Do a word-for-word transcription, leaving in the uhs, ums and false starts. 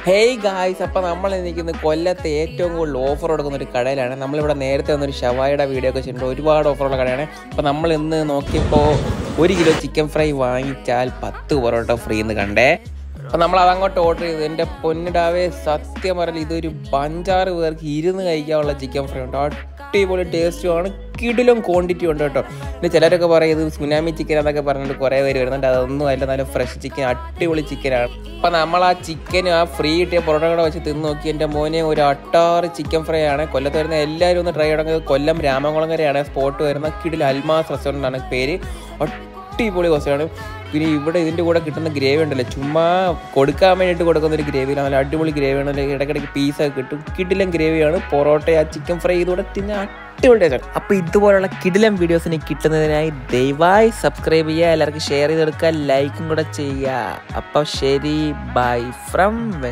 Hey guys, അപ്പോൾ നമ്മൾ നിൽക്കുന്നത് കൊല്ലത്തെ ഏറ്റവും കൂടുതൽ ഓഫർ കൊടുക്കുന്ന ഒരു കടയിലാണ്. നമ്മളിവിടെ നേരത്തെ വന്നൊരു ഷവായുടെ വീഡിയോ ഒക്കെ ചെയ്തിട്ടുണ്ട്. ഒരുപാട് ഓഫറുള്ള കടയാണ്. അപ്പോൾ നമ്മൾ ഇന്ന് നോക്കിയപ്പോൾ ഒരു കിലോ ചിക്കൻ ഫ്രൈ വാങ്ങിച്ചാൽ പത്ത് പൊറോട്ട ഫ്രീ എന്ന് കണ്ടേ. അപ്പോൾ നമ്മൾ അതങ്ങോട്ട് ഓർഡർ ചെയ്തു. എൻ്റെ പൊന്നിടാവേ, സത്യം പറഞ്ഞാൽ ഇതൊരു അഞ്ചാറ് പേർക്ക് ഇരുന്ന് കഴിക്കാനുള്ള ചിക്കൻ ഫ്രൈ ഉണ്ട്. അടിപൊളി ടേസ്റ്റുമാണ്, കിടിലും ക്വാണ്ടിറ്റി ഉണ്ട് കേട്ടോ. പിന്നെ ചിലരൊക്കെ പറയും ഇത് സുനാമി ചിക്കൻ എന്നൊക്കെ പറഞ്ഞിട്ട് കുറേ പേര് വരുന്നുണ്ട്. അതൊന്നും അല്ല, നല്ല ഫ്രഷ് ചിക്കൻ, അടിപൊളി ചിക്കനാണ്. അപ്പം നമ്മൾ ആ ചിക്കനും ആ ഫ്രീ കിട്ടിയ പൊറോട്ട കൂടെ വെച്ച് തിന്ന് നോക്കി. എൻ്റെ മോനെ ഒരു അട്ടാറ് ചിക്കൻ ഫ്രൈ ആണ്. കൊല്ലത്ത് വരുന്ന എല്ലാവരും ഒന്ന് ട്രൈ ചെയ്യണമെങ്കിൽ കൊല്ലം രാമകുളങ്ങരയാണ് സ്പോട്ട് വരുന്ന. കിടിൽ അൽമാസ് റെസ്റ്റോറൻ്റ് ആണ് പേര്. അടിപൊളി കോസ്റ്റയാണ്. പിന്നെ ഇവിടെ ഇതിൻ്റെ കൂടെ കിട്ടുന്ന ഗ്രേവി ഉണ്ടല്ലോ, ചുമ്മാ കൊടുക്കാൻ വേണ്ടിയിട്ട് കൊടുക്കുന്ന ഒരു ഗ്രേവിയാണ്. നല്ല അടിപൊളി ഗ്രേവിയാണ്. ഇടയ്ക്കിടയ്ക്ക് പീസൊക്കെ കിട്ടും. കിടിലം ഗ്രേവിയാണ്. പൊറോട്ട ആ ചിക്കൻ ഫ്രൈ ഇതോടെ തിന്നെ അടിപൊളി ടേസ്റ്റ്. അപ്പോൾ ഇതുപോലുള്ള കിടിലം വീഡിയോസിന് കിട്ടുന്നതിനായി ദയവായി സബ്സ്ക്രൈബ് ചെയ്യുക, എല്ലാവർക്കും ഷെയർ ചെയ്തെടുക്കുക, ലൈക്കും കൂടെ ചെയ്യുക. അപ്പോൾ ശരി, ബൈ ഫ്രം